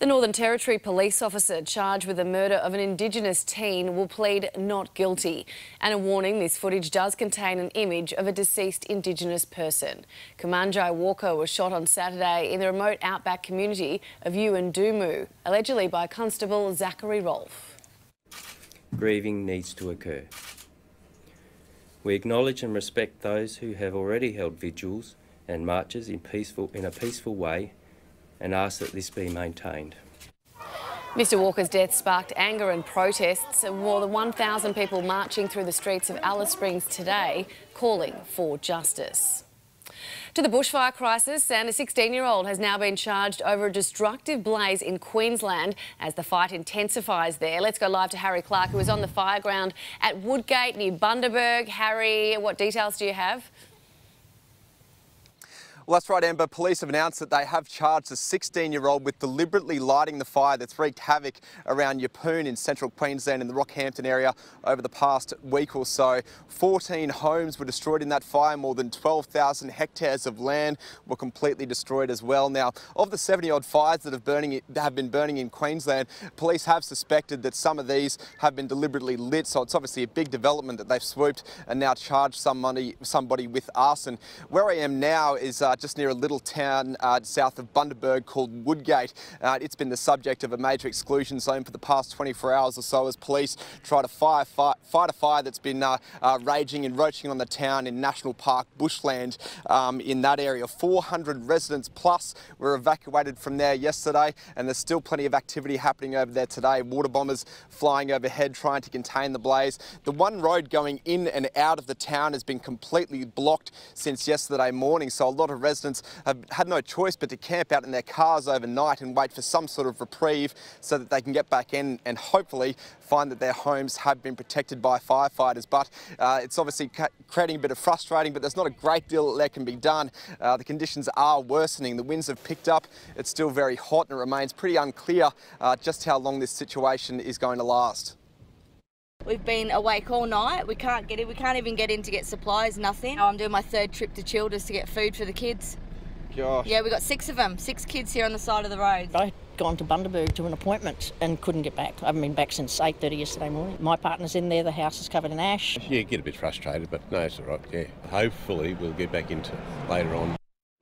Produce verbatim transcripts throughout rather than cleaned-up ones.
The Northern Territory police officer charged with the murder of an Indigenous teen will plead not guilty. And a warning, this footage does contain an image of a deceased Indigenous person. Kumanjai Walker was shot on Saturday in the remote outback community of Yuendumu, allegedly by Constable Zachary Rolfe. Grieving needs to occur. We acknowledge and respect those who have already held vigils and marches in, peaceful, in a peaceful way and ask that this be maintained. Mister Walker's death sparked anger and protests, and more than one thousand people marching through the streets of Alice Springs today calling for justice. To the bushfire crisis, and a sixteen-year-old has now been charged over a destructive blaze in Queensland as the fight intensifies there. Let's go live to Harry Clark, who is on the fire ground at Woodgate near Bundaberg. Harry, what details do you have? Well, that's right, Amber. Police have announced that they have charged a sixteen-year-old with deliberately lighting the fire that's wreaked havoc around Yeppoon in central Queensland in the Rockhampton area over the past week or so. fourteen homes were destroyed in that fire. More than twelve thousand hectares of land were completely destroyed as well. Now, of the seventy-odd fires that have, burning, have been burning in Queensland, police have suspected that some of these have been deliberately lit. So it's obviously a big development that they've swooped and now charged somebody, somebody with arson. Where I am now is uh, just near a little town uh, south of Bundaberg called Woodgate. Uh, it's been the subject of a major exclusion zone for the past twenty-four hours or so as police try to fire, fight, fight a fire that's been uh, uh, raging and roaching on the town in National Park bushland um, in that area. four hundred residents plus were evacuated from there yesterday, and there's still plenty of activity happening over there today. Water bombers flying overhead trying to contain the blaze. The one road going in and out of the town has been completely blocked since yesterday morning, so a lot of residents have had no choice but to camp out in their cars overnight and wait for some sort of reprieve so that they can get back in and hopefully find that their homes have been protected by firefighters. But uh, it's obviously creating a bit of frustrating, but there's not a great deal that can be done. Uh, the conditions are worsening. The winds have picked up. It's still very hot and it remains pretty unclear uh, just how long this situation is going to last. We've been awake all night. We can't get in. We can't even get in to get supplies, nothing. I'm doing my third trip to Childers to get food for the kids. Gosh. Yeah, we got six of them, six kids here on the side of the road. I'd gone to Bundaberg to an appointment and couldn't get back. I haven't been back since eight thirty yesterday morning. My partner's in there, the house is covered in ash. Yeah, get a bit frustrated, but no, it's all right, yeah. Hopefully we'll get back into later on.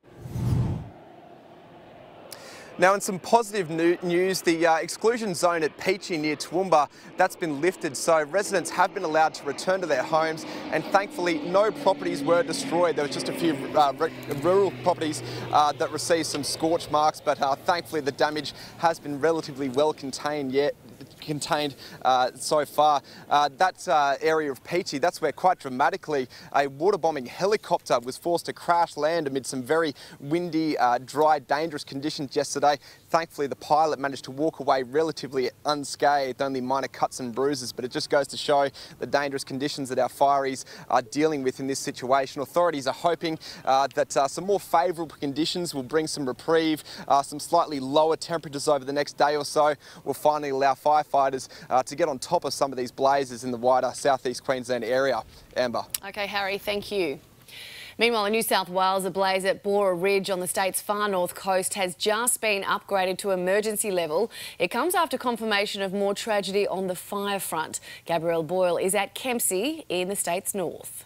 Now, in some positive news, the uh, exclusion zone at Peachy near Toowoomba, that's been lifted, so residents have been allowed to return to their homes, and thankfully no properties were destroyed. There was just a few uh, rural properties uh, that received some scorch marks, but uh, thankfully the damage has been relatively well contained yet. contained uh, so far. Uh, that uh, area of Peachy, that's where quite dramatically a water bombing helicopter was forced to crash land amid some very windy, uh, dry, dangerous conditions yesterday. Thankfully, the pilot managed to walk away relatively unscathed, only minor cuts and bruises, but it just goes to show the dangerous conditions that our fireys are dealing with in this situation. Authorities are hoping uh, that uh, some more favourable conditions will bring some reprieve, uh, some slightly lower temperatures over the next day or so will finally allow firefighters uh, to get on top of some of these blazes in the wider southeast Queensland area. Amber. OK, Harry, thank you. Meanwhile, in New South Wales, a blaze at Bora Ridge on the state's far north coast has just been upgraded to emergency level. It comes after confirmation of more tragedy on the fire front. Gabrielle Boyle is at Kempsey in the state's north.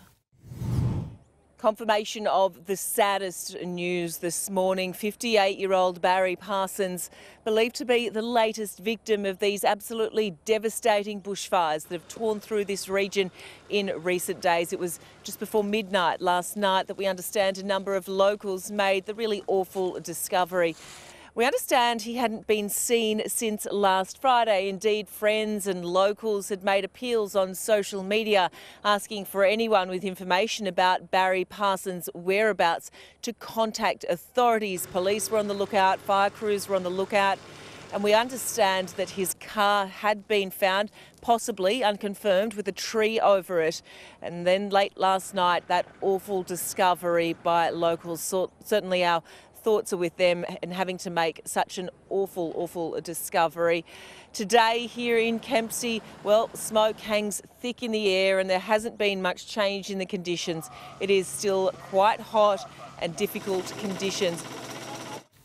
Confirmation of the saddest news this morning. fifty-eight-year-old Barry Parsons, believed to be the latest victim of these absolutely devastating bushfires that have torn through this region in recent days. It was just before midnight last night that we understand a number of locals made the really awful discovery. We understand he hadn't been seen since last Friday. Indeed, friends and locals had made appeals on social media asking for anyone with information about Barry Parsons' whereabouts to contact authorities. Police were on the lookout, fire crews were on the lookout, and we understand that his car had been found, possibly unconfirmed, with a tree over it. And then late last night, that awful discovery by locals. So certainly our thoughts are with them and having to make such an awful, awful discovery. Today here in Kempsey, well, smoke hangs thick in the air and there hasn't been much change in the conditions. It is still quite hot and difficult conditions.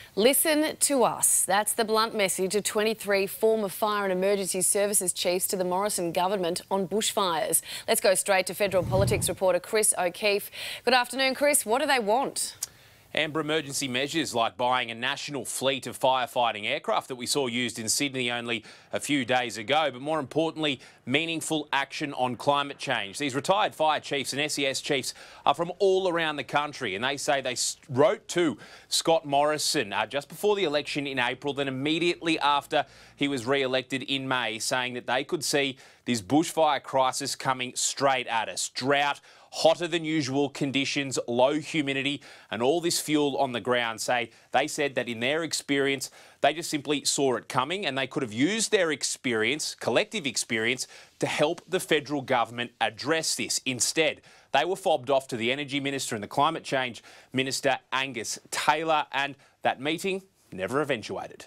Listen to us. That's the blunt message of twenty-three former fire and emergency services chiefs to the Morrison government on bushfires. Let's go straight to federal politics reporter Chris O'Keefe. Good afternoon, Chris. What do they want? Amber, emergency measures like buying a national fleet of firefighting aircraft that we saw used in Sydney only a few days ago, but more importantly, meaningful action on climate change. These retired fire chiefs and S E S chiefs are from all around the country, and they say they wrote to Scott Morrison uh, just before the election in April, then immediately after he was re-elected in May, saying that they could see this bushfire crisis coming straight at us. Drought, hotter than usual conditions, low humidity, and all this fuel on the ground. Say they said that in their experience, they just simply saw it coming, and they could have used their experience, collective experience, to help the federal government address this. Instead, they were fobbed off to the Energy Minister and the Climate Change Minister, Angus Taylor, and that meeting never eventuated.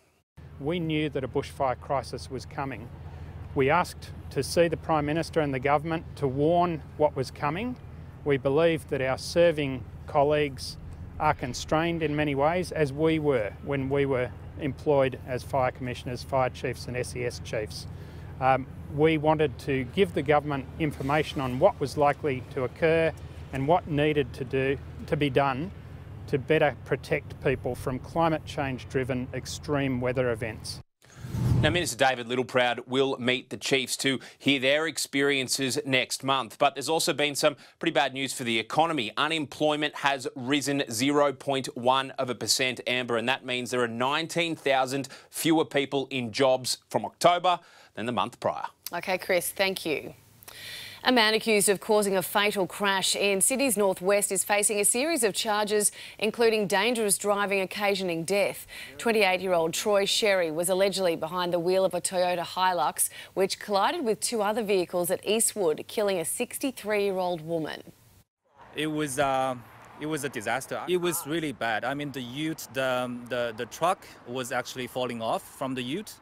We knew that a bushfire crisis was coming. We asked to see the Prime Minister and the government to warn what was coming. We believe that our serving colleagues are constrained in many ways, as we were when we were employed as fire commissioners, fire chiefs and S E S chiefs. Um, we wanted to give the government information on what was likely to occur and what needed to do to be done to better protect people from climate change driven extreme weather events. Now, Minister David Littleproud will meet the chiefs to hear their experiences next month. But there's also been some pretty bad news for the economy. Unemployment has risen zero point one of a percent, Amber, and that means there are nineteen thousand fewer people in jobs from October than the month prior. OK, Chris, thank you. A man accused of causing a fatal crash in Sydney's northwest is facing a series of charges, including dangerous driving occasioning death. twenty-eight-year-old Troy Sherry was allegedly behind the wheel of a Toyota Hilux, which collided with two other vehicles at Eastwood, killing a sixty-three-year-old woman. It was uh, it was a disaster. It was really bad. I mean, the ute, the the the truck was actually falling off from the ute.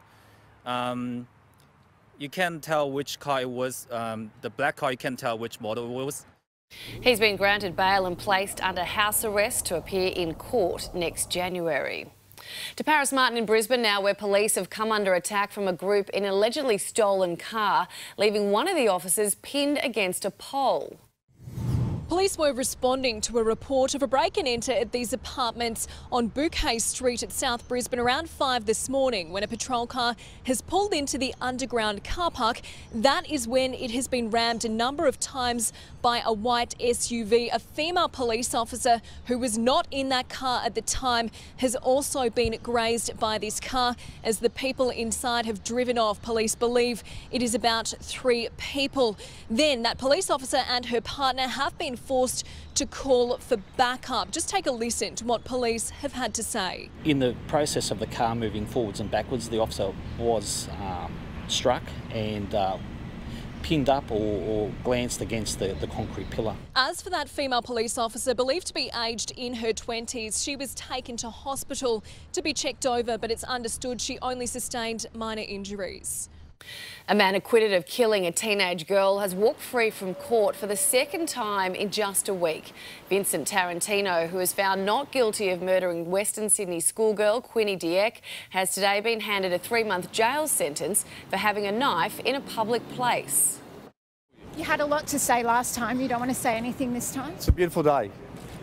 Um, You can't tell which car it was. Um, the black car, you can't tell which model it was. He's been granted bail and placed under house arrest to appear in court next January. To Paris Martin in Brisbane now, where police have come under attack from a group in an allegedly stolen car, leaving one of the officers pinned against a pole. Police were responding to a report of a break and enter at these apartments on Bouquet Street at South Brisbane around five this morning, when a patrol car has pulled into the underground car park. That is when it has been rammed a number of times by a white S U V. A female police officer who was not in that car at the time has also been grazed by this car as the people inside have driven off. Police believe it is about three people. Then that police officer and her partner have been forced to call for backup. Just take a listen to what police have had to say. In the process of the car moving forwards and backwards, the officer was um, struck and uh, pinned up or, or glanced against the, the concrete pillar. As for that female police officer, believed to be aged in her twenties, she was taken to hospital to be checked over, but it's understood she only sustained minor injuries. A man acquitted of killing a teenage girl has walked free from court for the second time in just a week. Vincent Tarantino, who was found not guilty of murdering Western Sydney schoolgirl Quinny Dieck, has today been handed a three-month jail sentence for having a knife in a public place. You had a lot to say last time. You don't want to say anything this time? It's a beautiful day.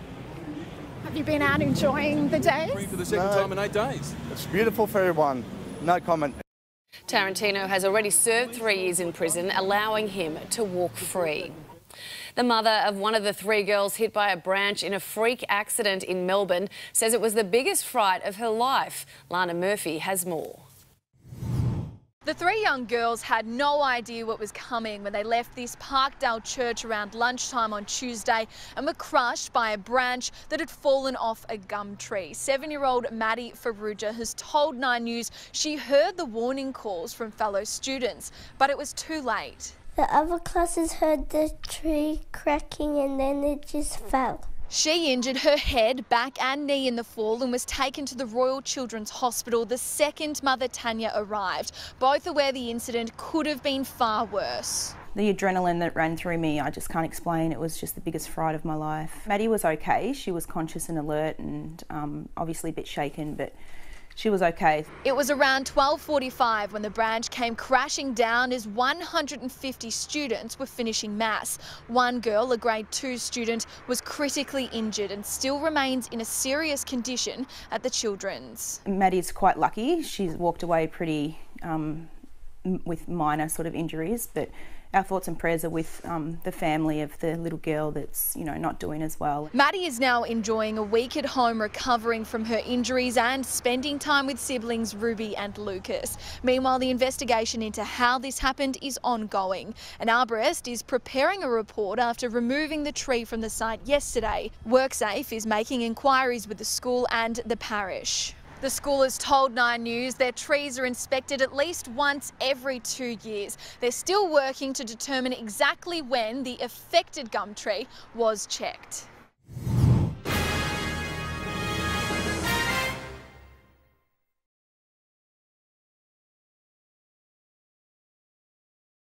Have you been out enjoying the day? Free for the second no, time in eight days. It's beautiful for everyone. No comment. Tarantino has already served three years in prison, allowing him to walk free. The mother of one of the three girls hit by a branch in a freak accident in Melbourne says it was the biggest fright of her life. Lana Murphy has more. The three young girls had no idea what was coming when they left this Parkdale church around lunchtime on Tuesday and were crushed by a branch that had fallen off a gum tree. Seven-year-old Maddie Farrugia has told Nine News she heard the warning calls from fellow students, but it was too late. The other classes heard the tree cracking and then it just fell. She injured her head, back and knee in the fall and was taken to the Royal Children's Hospital the second mother Tanya arrived. Both are where the incident could have been far worse. The adrenaline that ran through me, I just can't explain. It was just the biggest fright of my life. Maddie was okay. She was conscious and alert and um, obviously a bit shaken, but she was okay. It was around twelve forty-five when the branch came crashing down as one hundred fifty students were finishing maths. One girl, a grade two student, was critically injured and still remains in a serious condition at the Children's. Maddie's quite lucky. She's walked away pretty um, with minor sort of injuries, but our thoughts and prayers are with um, the family of the little girl that's, you know, not doing as well. Maddie is now enjoying a week at home recovering from her injuries and spending time with siblings Ruby and Lucas. Meanwhile, the investigation into how this happened is ongoing. An arborist is preparing a report after removing the tree from the site yesterday. WorkSafe is making inquiries with the school and the parish. The school has told Nine News their trees are inspected at least once every two years. They're still working to determine exactly when the affected gum tree was checked.